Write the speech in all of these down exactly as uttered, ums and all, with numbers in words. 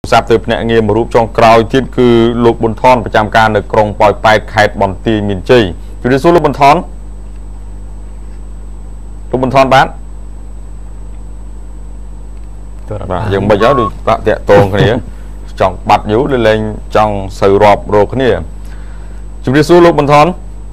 សាប់ទៅភ្នាក់ងារមួយរូបចុងក្រោយទៀតគឺលោកប៊ុនថនប្រចាំការនៅក្រុងប៉ោយប៉ែតខេត្តបន្ទាយមានជ័យជម្រាបសួរលោកប៊ុនថនលោកប៊ុនថនបាទបាទយើងមិនយកដូចតាក់តងគ្នាចង់បាត់យូរលេងចង់សូវរាប់រកគ្នាជម្រាបសួរលោកប៊ុនថន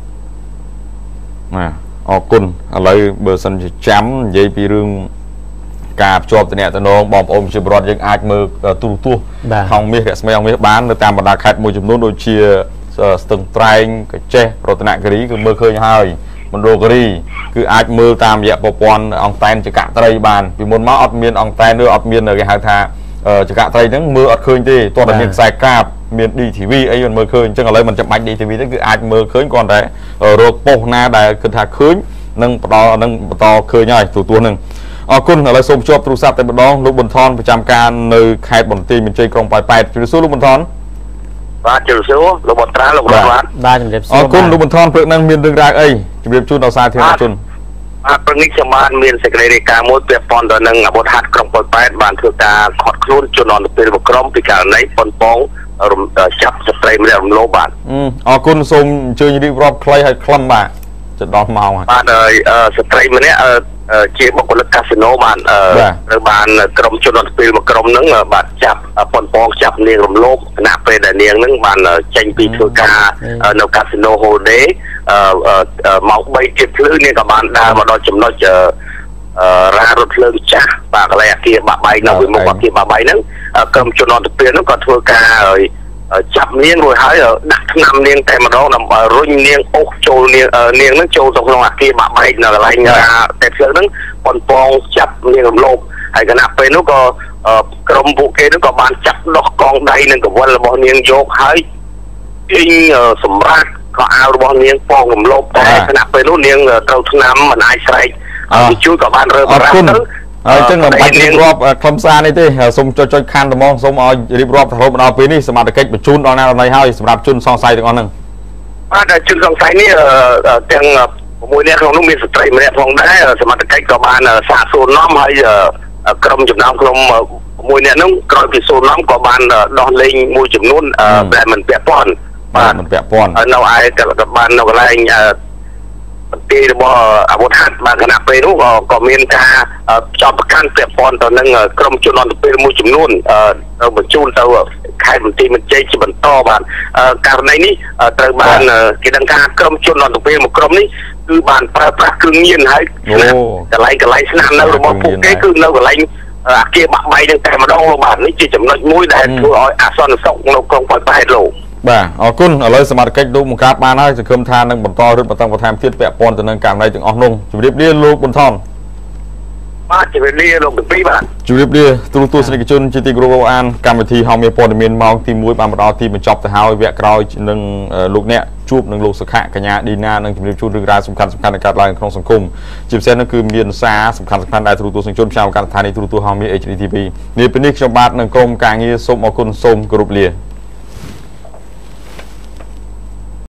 ណាអរគុណឥឡូវបើសិនជាចាំនិយាយពីរឿងការភ្ជាប់តំណែងបងប្អូនជាបរិវត្តយើងអាចមើលទូរទស្សន៍ហងមាសរស្មីហងមាសបាននៅតាមបណ្ដាខេត្តមួយចំនួនដូចជាស្ទឹងត្រែងកញ្ចេះរតនគិរីគឺមើលឃើញហើយមណ្ឌលគិរីគឺអាចមើលតាមរយៈប្រព័ន្ធអង្តែនចក្រត្រីបានពីមុនមកអត់មានអង្តែនឬអត់មានគេហៅថាចក្រត្រីហ្នឹងមើលអត់ឃើញទេតោះតែមានខ្សែកាបមាន D T V អីមិនមើលឃើញអញ្ចឹងឥឡូវមិនចាំបាច់ D T V ទេគឺអាចមើលឃើញគ្រាន់តែរកប៉ុស្តិ៍ណាដែលគិតថាឃើញនឹងបន្តនឹងបន្តឃើញហើយទូទួលហ្នឹងអរគុណឥឡូវសូមជួបទូរស័ព្ទតែម្ដងលោកប៊ុនថនប្រចាំការនៅខេត្តបន្ទាយមានជ័យក្រុងប៉ោយប៉ែតជម្រាបសួរលោកប៊ុនថនបាទជម្រាបសួរលោកបត្រាលោកបាទបាទជម្រាបសួរអរគុណលោកប៊ុនថនព្រឹកហ្នឹងមានរឿងរ៉ាវអីជម្រាបជូនដល់សាធារណជនបាទព្រឹកនេះខ្ញុំបានមានសេចក្តីរាយការណ៍មួយពាក់ព័ន្ធទៅនឹងអាវុធហត្ថក្រុងប៉ោយប៉ែតបានធ្វើការខត់ខ្លួនជនអន្តរជាតិក្រុមពីករណីប៉ុនប៉ងចាប់ស្ត្រីម្នាក់រំលោភបាទអរគុណសូមអញ្ជើញរៀបរាប់ខ្លីឲ្យខ្លឹមបាទទៅដល់ម៉ោងហើយបាទស្ត្រីម្នាក់ជាបុគ្គលិកកាស៊ីណូបានត្រូវបានក្រុមជនអន្តរជាតិមួយក្រុមហ្នឹងបាទចាប់ប៉ុនប៉ងចាប់នាងរំលោភគណៈពេលដែលនាងហ្នឹងបានចេញពីធ្វើការនៅកាស៊ីណូ Holiday ម៉ោងបីជិតភ្លឺនាងក៏បានដើរមកដល់ចំណុចរ៉ារថភ្លើងចាស់បាទកន្លែងអគារបាក់បែកនៅពីមុខអគារបាក់បែកហ្នឹងក្រុមជនអន្តរជាតិហ្នឹងក៏ធ្វើការចាប់នាងរួចហើយដាក់ថ្នាំនាងតែម្ដងដើម្បីរុញនាងអូសចូលនាងនាងហ្នឹងចូលទៅក្នុងអគារបាក់បែកនៅកន្លែងតែភ្លើងហ្នឹងប៉ុនប៉ងចាប់នាងរំលោភហើយគណៈពេលនោះក៏ក្រុមពួកគេហ្នឹងក៏បានចាប់ដោះកងដៃនិងកវិលរបស់នាងយកហើយពេញសម្រាប់ក៏អាវរបស់នាងប៉ងរំលោភតែគណៈពេលនោះនាងត្រូវថ្នាំមិនអាចស្រែកហើយជួយក៏បានរើបារម្ភទៅហើយចឹងមិនបាច់រៀបរាប់ខ្លឹមសារនេះទេសូមចុចចុចខានត្មងសូមឲ្យរៀបរាប់រហូតដល់ពេលនេះសមត្ថកិច្ចបញ្ជូនដល់ណាដល់ណីហើយសម្រាប់ជនសង្ស័យទាំងអស់ហ្នឹងបាទជនសង្ស័យនេះទាំងមួយនាក់ក្នុងនោះមានស្ត្រីម្នាក់ផងដែរសមត្ថកិច្ចក៏បានសាកសួរនាំហើយក្រុមចំណោមក្នុងមួយនាក់នោះក្រោយពីសួរនាំក៏បានដោះលែងមួយចំនួនដែលមិនពាក់ព័ន្ធបាទមិនពាក់ព័ន្ធនៅឯក៏បាននៅកន្លែងទីរបស់អាវុធហត្ថបានគណៈពេលនោះក៏មានការចាប់ប្រកាន់ពាក់ព័ន្ធទៅនឹងក្រុមជនអន្តរជាតិមួយចំនួនទៅបញ្ជូនទៅខេត្តបន្ទាយមានជ័យជាបន្តបាទករណីនេះត្រូវបានគេដឹងថាក្រុមជនអន្តរជាតិមួយក្រុមនេះគឺបានប្រើប្រាស់គ្រឿងញៀនហើយកន្លែងកន្លែងស្នាក់នៅរបស់ពួកគេគឺនៅកន្លែងអគារបាក់បែកនឹងតែម្ដងលោកបាទនេះជាចំណុចមួយដែលធ្វើឲ្យអសន្តិសុខនៅក្រុងប៉ោយប៉ែតលោកបាទអរគុណឥឡូវសមាជិកលោកបង្កើតបានហើយសង្ឃឹមថានឹងបន្តរឹតបន្តឹងបន្ថែមទៀតពាក់ព័ន្ធទៅនឹងករណីទាំងអស់នោះជម្រាបលាលោកប៊ុនថនបាទជម្រាបលាលោកទាំងពីរបាទជម្រាបលាទូរទស្សនិកជនជាទីគោរពអានកម្មវិធីហៅមានព័ត៌មានម៉ោងទីមួយបានមកដល់ទីបញ្ចប់ទៅហើយវគ្គក្រោយនឹងលោកអ្នកជួបនឹងលោកសុខៈកញ្ញាឌីណានឹងជម្រាបជូនរឿងរ៉ាវសំខាន់សំខាន់ដែលកើតឡើងក្នុងសង្គមជាពិសេសនោះគឺមានសារសំខាន់សំខាន់ដែលទូរទស្សនិកជនផ្សាយកម្មវិធីទូរទស្សន៍ហៅមាន H D T V នេះពេលនេះខ្ញុំបាទនឹងក្រុមការងារសូមអរគុណសូមគោរពលា